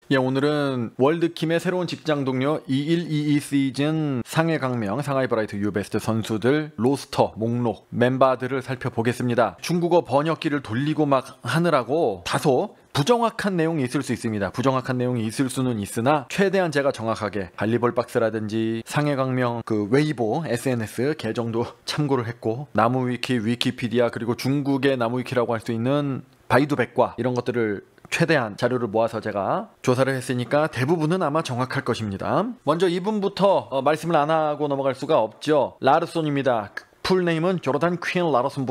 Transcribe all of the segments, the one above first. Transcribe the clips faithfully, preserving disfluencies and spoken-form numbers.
예, 오늘은 월드킴의 새로운 직장 동료 이천이십이 시즌 상해 강명 상하이 브라이트 유베스트 선수들 로스터 목록 멤버들을 살펴보겠습니다. 중국어 번역기를 돌리고 막 하느라고 다소 부정확한 내용이 있을 수 있습니다. 부정확한 내용이 있을 수는 있으나 최대한 제가 정확하게 발리볼 박스라든지 상해 강명 그 웨이보 에스엔에스 계정도 참고를 했고 나무위키, 위키피디아 그리고 중국의 나무위키라고 할 수 있는 바이두백과 이런 것들을 최대한 자료를 모아서 제가 조사를 했으니까 대부분은 아마 정확할 것입니다. 먼저 이분부터 어, 말씀을 안 하고 넘어갈 수가 없죠. 라르손입니다. 풀네임은 조르단 퀸 라르손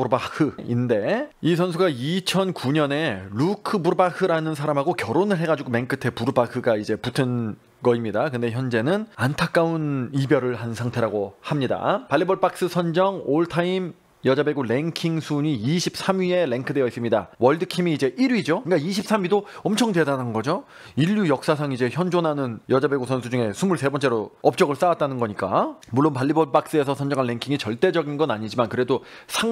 부르바흐인데 이 선수가 이천구 년에 루크 부르바흐라는 사람하고 결혼을 해가지고 맨 끝에 부르바흐가 이제 붙은 거입니다. 근데 현재는 안타까운 이별을 한 상태라고 합니다. 발리볼 박스 선정 올타임 여자 배구 랭킹 순위 이십삼 위에 랭크되어 있습니다. 월드킴이 이제 일 위죠. 그러니까 이십삼 위도 엄청 대단한 거죠. 인류 역사상 이제 현존하는 여자 배구 선수 중에 이십삼 번째로 업적을 쌓았다는 거니까. 물론 발리볼 박스에서 선정한 랭킹이 절대적인 건 아니지만 그래도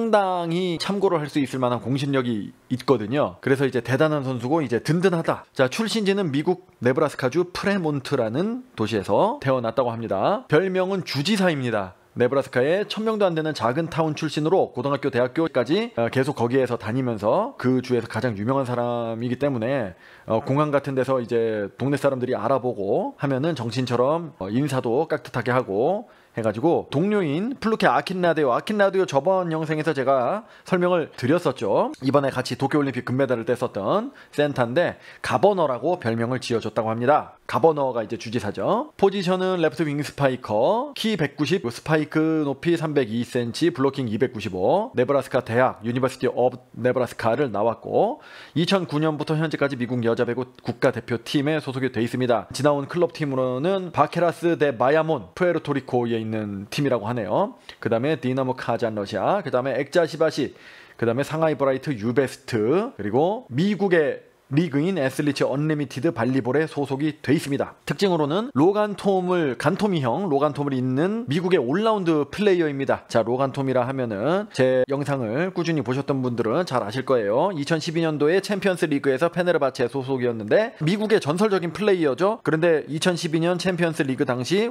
상당히 참고를 할 수 있을 만한 공신력이 있거든요. 그래서 이제 대단한 선수고 이제 든든하다. 자, 출신지는 미국 네브라스카주 프레몬트라는 도시에서 태어났다고 합니다. 별명은 주지사입니다. 네브라스카의 천 명도 안 되는 작은 타운 출신으로 고등학교, 대학교까지 계속 거기에서 다니면서 그 주에서 가장 유명한 사람이기 때문에 공항 같은 데서 이제 동네 사람들이 알아보고 하면은 정신처럼 인사도 깍듯하게 하고 해가지고 동료인 플루케 아킨라디오 아킨라디오 저번 영상에서 제가 설명을 드렸었죠. 이번에 같이 도쿄올림픽 금메달을 땄었던 센터인데 가버너라고 별명을 지어줬다고 합니다. 가버너가 이제 주지사죠. 포지션은 레프트 윙 스파이커, 키 백구십, 스파이크 높이 삼백이 센티미터, 블로킹 이백구십오, 네브라스카 대학 유니버시티 오브 네브라스카를 나왔고 이천구 년부터 현재까지 미국 여자배구 국가대표팀에 소속이 돼 있습니다. 지나온 클럽팀으로는 바케라스 데 바야몬 푸에르토리코에 있는 팀이라고 하네요. 그 다음에 디나모 카잔 러시아, 그 다음에 엑자시바시, 그 다음에 상하이 브라이트 유베스트, 그리고 미국의 리그인 애슬리츠 언리미티드 발리볼에 소속이 돼 있습니다. 특징으로는 로간 톰을 간토미형 로간 톰을 잇는 미국의 올라운드 플레이어입니다. 자, 로간 톰이라 하면은 제 영상을 꾸준히 보셨던 분들은 잘 아실 거예요. 이천십이 년도에 챔피언스 리그에서 페네르바체 소속이었는데 미국의 전설적인 플레이어죠. 그런데 이천십이 년 챔피언스 리그 당시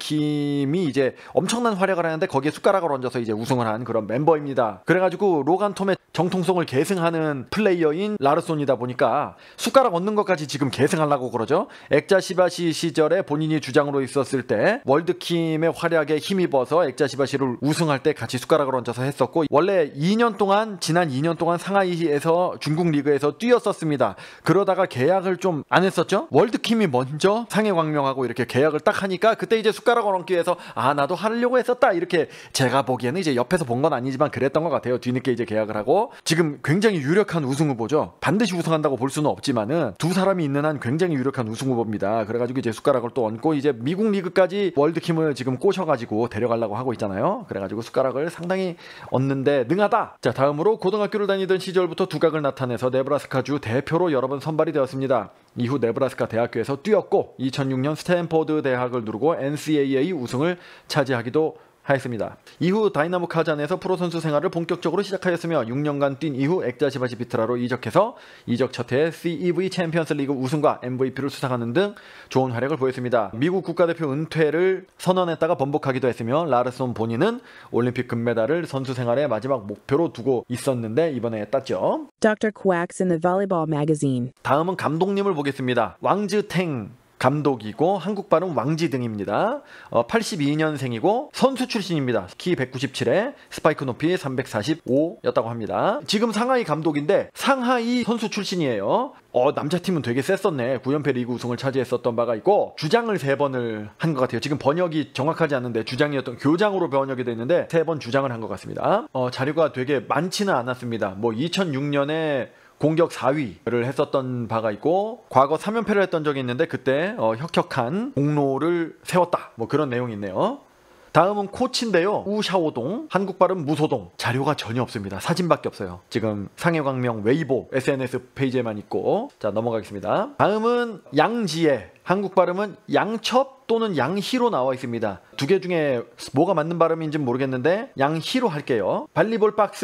월드킴이 이제 엄청난 활약을 하는데 거기에 숟가락을 얹어서 이제 우승을 한 그런 멤버입니다. 그래가지고 로간 톰의 정통성을 계승하는 플레이어인 라르손이다 보니까 숟가락 얹는 것까지 지금 계승하려고 그러죠. 엑자시바시 시절에 본인이 주장으로 있었을 때 월드킴의 활약에 힘입어서 엑자시바시를 우승할 때 같이 숟가락을 얹어서 했었고 원래 이 년 동안 지난 이 년 동안 상하이에서 중국 리그에서 뛰었었습니다. 그러다가 계약을 좀 안 했었죠. 월드킴이 먼저 상해 광명하고 이렇게 계약을 딱 하니까 그때 이제 숟가락을 얹기 위해서 아 나도 하려고 했었다 이렇게 제가 보기에는 이제 옆에서 본 건 아니지만 그랬던 것 같아요. 뒤늦게 이제 계약을 하고 지금 굉장히 유력한 우승 후보죠. 반드시 우승한다고 볼 수는 없지만은 두 사람이 있는 한 굉장히 유력한 우승 후보입니다. 그래가지고 이제 숟가락을 또 얹고 이제 미국 리그까지 월드킴을 지금 꼬셔가지고 데려가려고 하고 있잖아요. 그래가지고 숟가락을 상당히 얹는데 능하다. 자, 다음으로 고등학교를 다니던 시절부터 두각을 나타내서 네브라스카주 대표로 여러 번 선발이 되었습니다. 이후 네브라스카 대학교에서 뛰었고 이천육 년 스탠포드 대학을 누르고 엔씨에이에이 우승을 차지하기도 하였습니다. 이후 다이나모 카잔에서 프로 선수 생활을 본격적으로 시작하였으며 육 년간 뛴 이후 엑자시바시 비트라로 이적해서 이적 첫 해에 씨이브이 챔피언스 리그 우승과 엠브이피를 수상하는 등 좋은 활약을 보였습니다. 미국 국가대표 은퇴를 선언했다가 번복하기도 했으며 라르손 본인은 올림픽 금메달을 선수 생활의 마지막 목표로 두고 있었는데 이번에 땄죠. doctor Quacks in the Volleyball Magazine. 다음은 감독님을 보겠습니다. 왕즈탱 감독이고 한국 발음 왕지등입니다. 어, 팔십이 년생이고 선수 출신입니다. 키 백구십칠에 스파이크 높이 삼백사십오였다고 합니다. 지금 상하이 감독인데 상하이 선수 출신이에요. 어, 남자팀은 되게 셌었네. 구 연패 리그 우승을 차지했었던 바가 있고 주장을 세 번을 한 것 같아요. 지금 번역이 정확하지 않은데 주장이었던 교장으로 번역이 됐는데 세 번 주장을 한 것 같습니다. 어, 자료가 되게 많지는 않았습니다. 뭐 이천육 년에 공격 사 위를 했었던 바가 있고 과거 삼 연패를 했던 적이 있는데 그때 어, 혁혁한 공로를 세웠다 뭐 그런 내용이 있네요. 다음은 코치인데요. 우샤오동, 한국 발음 무소동. 자료가 전혀 없습니다. 사진밖에 없어요. 지금 상해광명 웨이보 에스엔에스 페이지에만 있고. 자, 넘어가겠습니다. 다음은 양지혜, 한국 발음은 양첩 또는 양희로 나와 있습니다. 두 개 중에 뭐가 맞는 발음인지는 모르겠는데 양희로 할게요. 발리볼 박스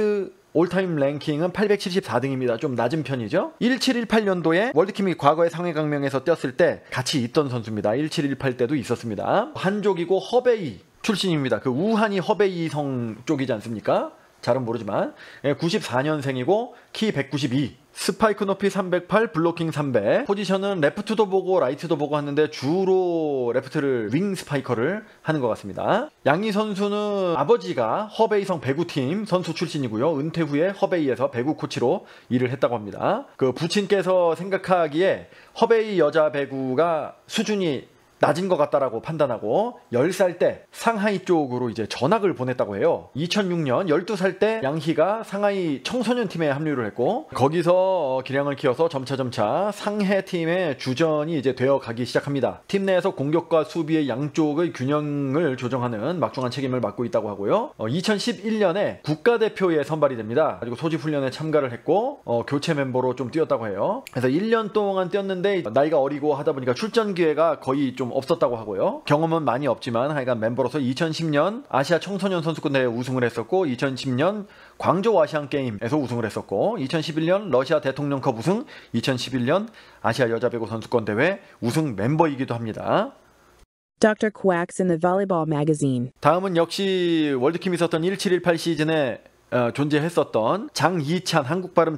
올타임 랭킹은 팔백칠십사 등입니다. 좀 낮은 편이죠. 일칠일팔 년도에 월드킴이 과거에 상해 강명에서 뛰었을 때 같이 있던 선수입니다. 일칠일팔 때도 있었습니다. 한족이고 허베이 출신입니다. 그 우한이 허베이 성 쪽이지 않습니까? 잘은 모르지만 구십사 년생이고 키 백구십이, 스파이크 높이 삼백팔, 블로킹 삼백, 포지션은 레프트도 보고 라이트도 보고 하는데 주로 레프트를 윙 스파이커를 하는 것 같습니다. 양희 선수는 아버지가 허베이성 배구팀 선수 출신이고요. 은퇴 후에 허베이에서 배구 코치로 일을 했다고 합니다. 그 부친께서 생각하기에 허베이 여자 배구가 수준이 낮은 것 같다라고 판단하고 열 살 때 상하이 쪽으로 이제 전학을 보냈다고 해요. 이천육 년 열두 살 때 양희가 상하이 청소년 팀에 합류를 했고 거기서 기량을 키워서 점차점차 상해 팀의 주전이 이제 되어 가기 시작합니다. 팀 내에서 공격과 수비의 양쪽의 균형을 조정하는 막중한 책임을 맡고 있다고 하고요. 어, 이천십일 년에 국가대표에 선발이 됩니다. 그리고 소집훈련에 참가를 했고 어, 교체 멤버로 좀 뛰었다고 해요. 그래서 일 년 동안 뛰었는데 나이가 어리고 하다 보니까 출전 기회가 거의 좀 없었다고 하고요. 경험은 많이 없지만 하여간 멤버로서 이천십 년 아시아 청소년 선수권 대회 우승을 했었고 이천십 년 광저우 아시안 게임에서 우승을 했었고 이천십일 년 러시아 대통령컵 우승, 이천십일 년 아시아 여자 배구 선수권 대회 우승 멤버이기도 합니다. Doctor Quacks in the Volleyball Magazine. 다음은 역시 월드킴이 있었던 일칠일팔 시즌에 어, 존재했었던 장이찬, 한국 발음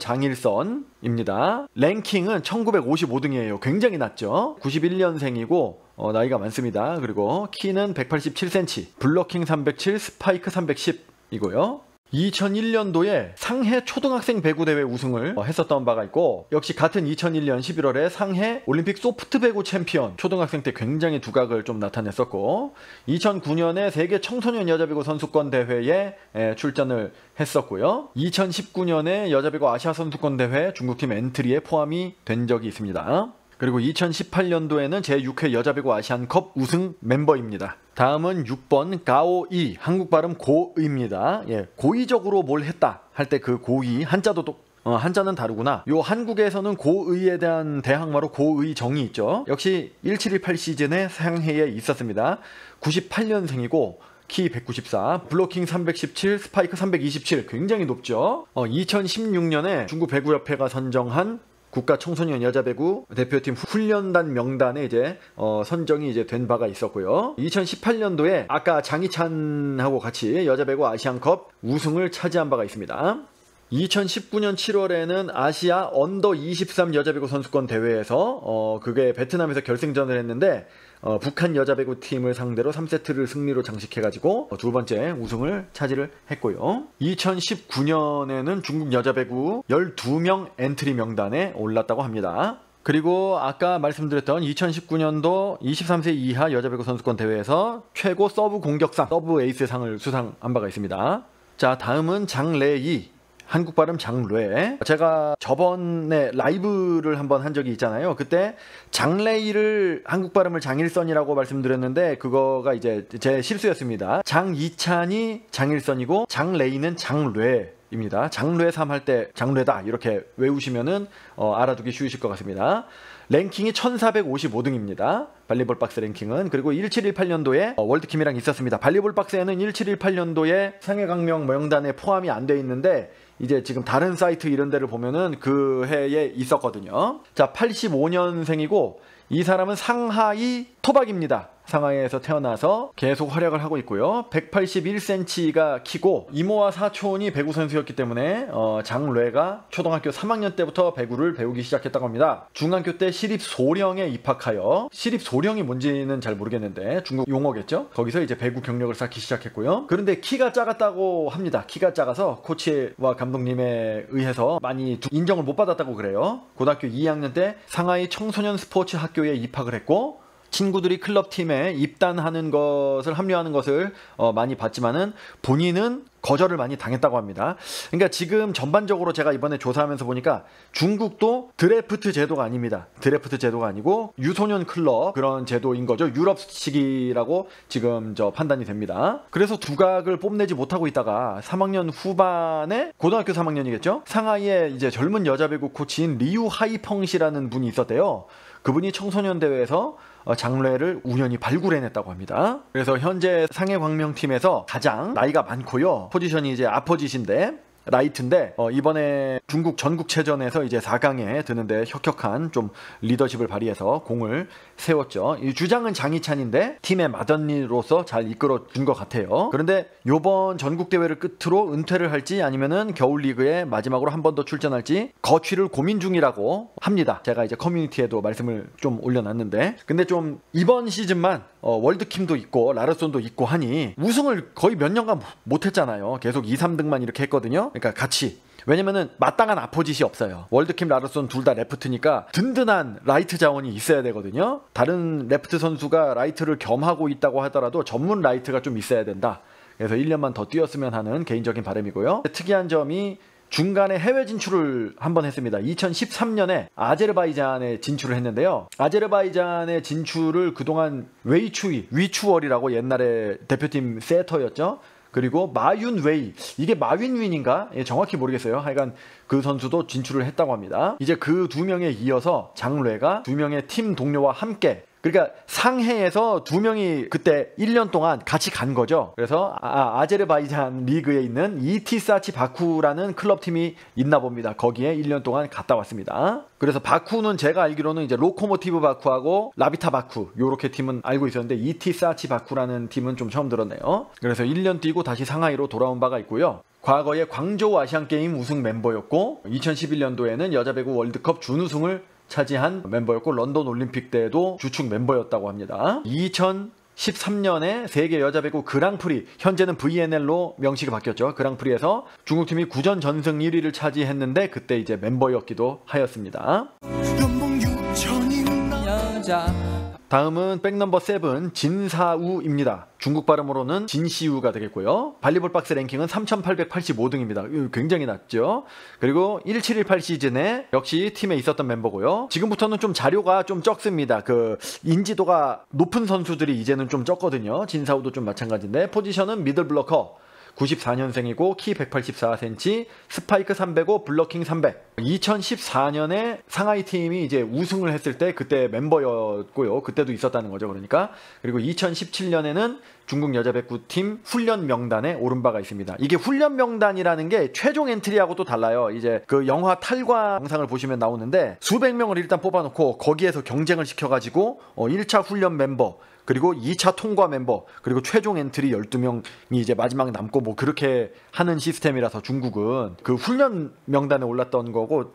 장일선입니다. 랭킹은 천구백오십오 등이에요. 굉장히 낮죠. 구십일 년생이고 어, 나이가 많습니다. 그리고 키는 백팔십칠 센티미터, 블로킹 삼백칠, 스파이크 삼백십이고요. 이천일 년도에 상해 초등학생 배구 대회 우승을 했었던 바가 있고 역시 같은 이천일 년 십일월에 상해 올림픽 소프트 배구 챔피언, 초등학생 때 굉장히 두각을 좀 나타냈었고 이천구 년에 세계 청소년 여자 배구 선수권 대회에 출전을 했었고요. 이천십구 년에 여자 배구 아시아 선수권 대회 중국팀 엔트리에 포함이 된 적이 있습니다. 그리고 이천십팔 년도에는 제육 회 여자배구 아시안컵 우승 멤버입니다. 다음은 육 번 가오이, 한국 발음 고의입니다. 예, 고의적으로 뭘 했다 할 때 그 고의, 한자도 또 어, 한자는 다르구나. 요 한국에서는 고의에 대한 대항마로 고의정이 있죠. 역시 일칠일팔 시즌에 상해에 있었습니다. 구십팔 년생이고 키 백구십사, 블로킹 삼백십칠, 스파이크 삼백이십칠, 굉장히 높죠. 어, 이천십육 년에 중국 배구협회가 선정한 국가 청소년 여자 배구 대표팀 훈련단 명단에 이제 어, 선정이 이제 된 바가 있었고요. 이천십팔 년도에 아까 장희찬하고 같이 여자 배구 아시안컵 우승을 차지한 바가 있습니다. 이천십구 년 칠월에는 아시아 언더 이십삼 여자 배구 선수권 대회에서 어, 그게 베트남에서 결승전을 했는데 어, 북한 여자 배구 팀을 상대로 삼 세트를 승리로 장식해가지고 어, 두 번째 우승을 차지를 했고요. 이천십구 년에는 중국 여자 배구 열두 명 엔트리 명단에 올랐다고 합니다. 그리고 아까 말씀드렸던 이천십구 년도 이십삼 세 이하 여자 배구 선수권 대회에서 최고 서브 공격상, 서브 에이스 상을 수상한 바가 있습니다. 자, 다음은 장래희, 한국 발음 장뢰. 제가 저번에 라이브를 한번 한 적이 있잖아요. 그때 장래희를 한국 발음을 장일선이라고 말씀드렸는데 그거가 이제 제 실수였습니다. 장이찬이 장일선이고 장래희는 장뢰입니다. 장뢰삼 할 때 장뢰다 이렇게 외우시면은 어, 알아두기 쉬우실 것 같습니다. 랭킹이 천사백오십오 등입니다. 발리볼 박스 랭킹은. 그리고 일칠일팔 년도에 어, 월드킴이랑 있었습니다. 발리볼 박스에는 일칠일팔 년도에 상해 강명 명단에 포함이 안 돼 있는데 이제 지금 다른 사이트 이런 데를 보면은 그 해에 있었거든요. 자, 팔십오 년생이고 이 사람은 상하이 토박입니다. 상하이에서 태어나서 계속 활약을 하고 있고요. 백팔십일 센티미터가 키고 이모와 사촌이 배구 선수였기 때문에 어, 장뢰가 초등학교 삼 학년 때부터 배구를 배우기 시작했다고 합니다. 중학교 때 시립소령에 입학하여, 시립소령이 뭔지는 잘 모르겠는데 중국 용어겠죠? 거기서 이제 배구 경력을 쌓기 시작했고요. 그런데 키가 작았다고 합니다. 키가 작아서 코치와 감독님에 의해서 많이 인정을 못 받았다고 그래요. 고등학교 이 학년 때 상하이 청소년 스포츠 학교에 입학을 했고 친구들이 클럽팀에 입단하는 것을 합류하는 것을 어, 많이 봤지만은 본인은 거절을 많이 당했다고 합니다. 그러니까 지금 전반적으로 제가 이번에 조사하면서 보니까 중국도 드래프트 제도가 아닙니다. 드래프트 제도가 아니고 유소년 클럽 그런 제도인 거죠. 유럽식이라고 지금 저 판단이 됩니다. 그래서 두각을 뽐내지 못하고 있다가 삼 학년 후반에 고등학교 삼 학년이겠죠. 상하이에 이제 젊은 여자 배구 코치인 리우 하이펑시라는 분이 있었대요. 그분이 청소년 대회에서 장뢰를 우연히 발굴해냈다고 합니다. 그래서 현재 상해 광명팀에서 가장 나이가 많고요. 포지션이 이제 아퍼짓인데 라이트인데 어, 이번에 중국 전국체전에서 이제 사 강에 드는데 혁혁한 좀 리더십을 발휘해서 공을 세웠죠. 이 주장은 장희찬인데 팀의 맏언니로서 잘 이끌어 준 것 같아요. 그런데 요번 전국 대회를 끝으로 은퇴를 할지 아니면은 겨울 리그에 마지막으로 한 번 더 출전할지 거취를 고민 중이라고 합니다. 제가 이제 커뮤니티에도 말씀을 좀 올려놨는데, 근데 좀 이번 시즌만 어, 월드킴도 있고 라르손도 있고 하니 우승을 거의 몇 년간 못했잖아요. 계속 이, 삼 등만 이렇게 했거든요. 그러니까 같이, 왜냐면은 마땅한 아포짓이 없어요. 월드킴, 라르손 둘 다 레프트니까 든든한 라이트 자원이 있어야 되거든요. 다른 레프트 선수가 라이트를 겸하고 있다고 하더라도 전문 라이트가 좀 있어야 된다. 그래서 일 년만 더 뛰었으면 하는 개인적인 바람이고요. 특이한 점이 중간에 해외 진출을 한번 했습니다. 이천십삼 년에 아제르바이잔에 진출을 했는데요. 아제르바이잔의 진출을 그동안 웨이추이, 위추월이라고 옛날에 대표팀 세터였죠. 그리고 마윤웨이, 이게 마윈윈인가? 예, 정확히 모르겠어요. 하여간 그 선수도 진출을 했다고 합니다. 이제 그 두 명에 이어서 장뢰가 두 명의 팀 동료와 함께, 그러니까 상해에서 두 명이 그때 일 년 동안 같이 간 거죠. 그래서 아, 아제르바이잔 리그에 있는 이티사치 바쿠라는 클럽팀이 있나 봅니다. 거기에 일 년 동안 갔다 왔습니다. 그래서 바쿠는 제가 알기로는 이제 로코모티브 바쿠하고 라비타 바쿠 요렇게 팀은 알고 있었는데 이티사치 바쿠라는 팀은 좀 처음 들었네요. 그래서 일 년 뛰고 다시 상하이로 돌아온 바가 있고요. 과거에 광저우 아시안게임 우승 멤버였고 이천십일 년도에는 여자 배구 월드컵 준우승을 차지한 멤버였고 런던 올림픽 때도 주축 멤버였다고 합니다. 이천십삼 년에 세계 여자 배구 그랑프리, 현재는 브이엔엘로 명식이 바뀌었죠. 그랑프리에서 중국팀이 구전 전승 일 위를 차지했는데 그때 이제 멤버였기도 하였습니다. 다음은 백넘버 세븐 진사우입니다. 중국 발음으로는 진시우가 되겠고요. 발리볼 박스 랭킹은 삼천팔백팔십오 등입니다. 굉장히 낮죠. 그리고 천칠백십팔 시즌에 역시 팀에 있었던 mem버고요. 지금부터는 좀 자료가 좀 적습니다. 그 인지도가 높은 선수들이 이제는 좀 적거든요. 진사우도 좀 마찬가지인데 포지션은 미들 블러커, 구십사 년생이고 키 백팔십사 센티미터, 스파이크 삼백오, 블러킹 삼백. 이천십사 년에 상하이 팀이 이제 우승을 했을 때 그때 멤버였고요. 그때도 있었다는 거죠. 그러니까. 그리고 이천십칠 년에는 중국 여자 배구팀 훈련 명단에 오른 바가 있습니다. 이게 훈련 명단이라는 게 최종 엔트리하고 또 달라요. 이제 그 영화 탈과 영상을 보시면 나오는데 수백 명을 일단 뽑아놓고 거기에서 경쟁을 시켜가지고 어 일 차 훈련 멤버, 그리고 이 차 통과 멤버, 그리고 최종 엔트리 열두 명이 이제 마지막 남고 뭐 그렇게 하는 시스템이라서 중국은 그 훈련 명단에 올랐던 거고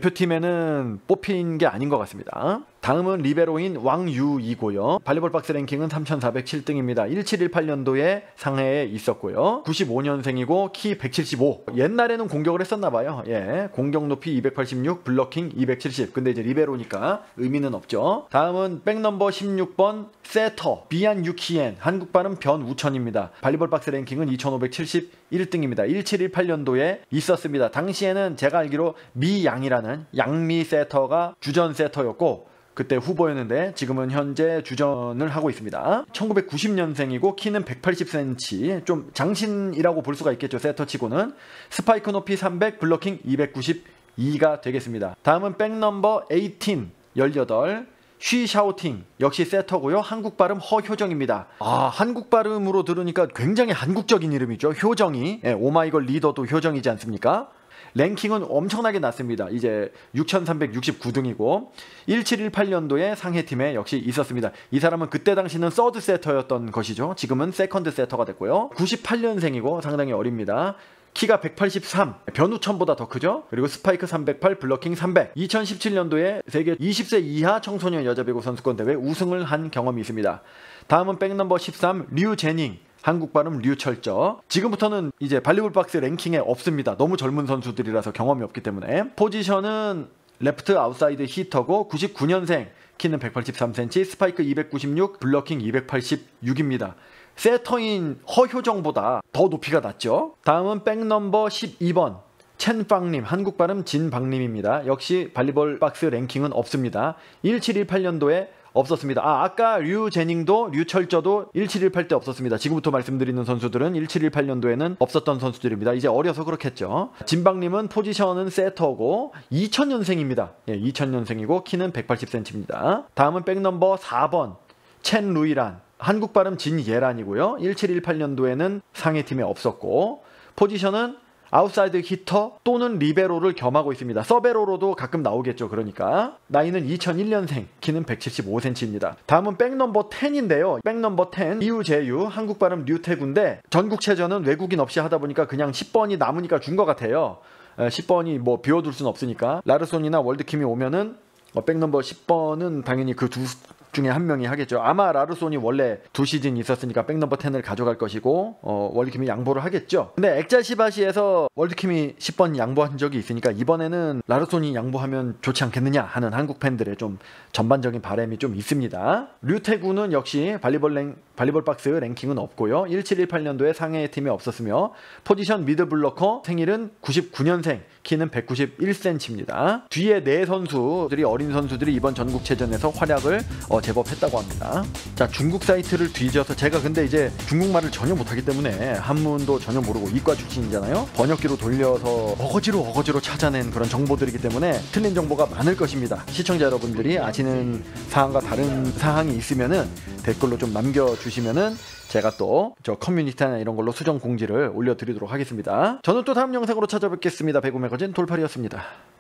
대표팀에는 뽑힌 게 아닌 것 같습니다. 다음은 리베로인 왕유이고요. 발리볼 박스 랭킹은 삼천사백칠 등입니다. 천칠백십팔 년도에 상해에 있었고요. 구십오 년생이고 키 백칠십오. 옛날에는 공격을 했었나봐요. 예, 공격 높이 이백팔십육, 블러킹 이백칠십. 근데 이제 리베로니까 의미는 없죠. 다음은 백넘버 십육 번 세터 비안 유키엔, 한국 발음 변우천입니다. 발리볼 박스 랭킹은 이천오백칠십일 등입니다. 천칠백십팔 년도에 있었습니다. 당시에는 제가 알기로 미양이라는 양미 세터가 주전 세터였고 그때 후보였는데 지금은 현재 주전을 하고 있습니다. 천구백구십 년생이고 키는 백팔십 센티미터, 좀 장신이라고 볼 수가 있겠죠. 세터치고는. 스파이크 높이 삼백, 블러킹 이백구십이가 되겠습니다. 다음은 백넘버 십팔, 십팔, 쉬샤오팅, 역시 세터고요. 한국 발음 허효정입니다. 아, 한국 발음으로 들으니까 굉장히 한국적인 이름이죠. 효정이. 예, 오마이걸 리더도 효정이지 않습니까? 랭킹은 엄청나게 낮습니다. 이제 육천삼백육십구 등이고 천칠백십팔 년도에 상해팀에 역시 있었습니다. 이 사람은 그때 당시는 서드 세터였던 것이죠. 지금은 세컨드 세터가 됐고요. 구십팔 년생이고 상당히 어립니다. 키가 백팔십삼, 변우천보다 더 크죠. 그리고 스파이크 삼백팔, 블러킹 삼백. 이천십칠 년도에 세계 이십 세 이하 청소년 여자 배구 선수권 대회 우승을 한 경험이 있습니다. 다음은 백넘버 십삼 류제닝, 한국 발음 류철저. 지금부터는 이제 발리볼 박스 랭킹에 없습니다. 너무 젊은 선수들이라서 경험이 없기 때문에. 포지션은 레프트 아웃사이드 히터고 구십구 년생, 키는 백팔십삼 센티미터, 스파이크 이백구십육, 블러킹 이백팔십육입니다. 세터인 허효정보다 더 높이가 낮죠. 다음은 백넘버 십이 번 첸팡님, 한국 발음 진박님입니다. 역시 발리볼 박스 랭킹은 없습니다. 천칠백십팔 년도에 없었습니다. 아, 아까 류제닝도 류철저도 천칠백십팔 때 없었습니다. 지금부터 말씀드리는 선수들은 천칠백십팔 년도에는 없었던 선수들입니다. 이제 어려서 그렇겠죠. 진박님은 포지션은 세터고 이천 년생입니다. 예, 이천 년생이고 키는 백팔십 센티미터입니다. 다음은 백넘버 사 번 첸 루이란, 한국 발음 진예란이고요. 천칠백십팔 년도에는 상해팀에 없었고 포지션은 아웃사이드 히터 또는 리베로를 겸하고 있습니다. 서베로로도 가끔 나오겠죠. 그러니까 나이는 이천일 년생, 키는 백칠십오 센티미터입니다. 다음은 백넘버 텐인데요. 백넘버 텐 이우재유, 한국 발음 류태구인데 전국체전은 외국인 없이 하다 보니까 그냥 십 번이 남으니까 준 것 같아요. 십 번이 뭐 비워둘 수는 없으니까 라르손이나 월드킴이 오면은 어, 백넘버 십 번은 당연히 그 두 중에 한 명이 하겠죠. 아마 라르손이 원래 두 시즌 있었으니까 백넘버 텐을 가져갈 것이고 어, 월드킴이 양보를 하겠죠. 근데 엑자시바시에서 월드킴이 십 번 양보한 적이 있으니까 이번에는 라르손이 양보하면 좋지 않겠느냐 하는 한국 팬들의 좀 전반적인 바람이 좀 있습니다. 류태구는 역시 발리볼, 랭, 발리볼 박스 랭킹은 없고요. 일칠일팔 년도에 상해 팀에 없었으며 포지션 미드블러커, 생일은 구십구 년생, 키는 백구십일 센티미터입니다. 뒤에 네 선수들이 어린 선수들이 이번 전국체전에서 활약을 어, 제법 했다고 합니다. 자, 중국 사이트를 뒤져서 제가 근데 이제 중국말을 전혀 못하기 때문에 한문도 전혀 모르고 이과 출신이잖아요. 번역기로 돌려서 어거지로 어거지로 찾아낸 그런 정보들이기 때문에 틀린 정보가 많을 것입니다. 시청자 여러분들이 아시는 사항과 다른 사항이 있으면은 댓글로 좀 남겨주시면은 제가 또 저 커뮤니티나 이런 걸로 수정 공지를 올려드리도록 하겠습니다. 저는 또 다음 영상으로 찾아뵙겠습니다. 배구 매거진 돌팔이었습니다.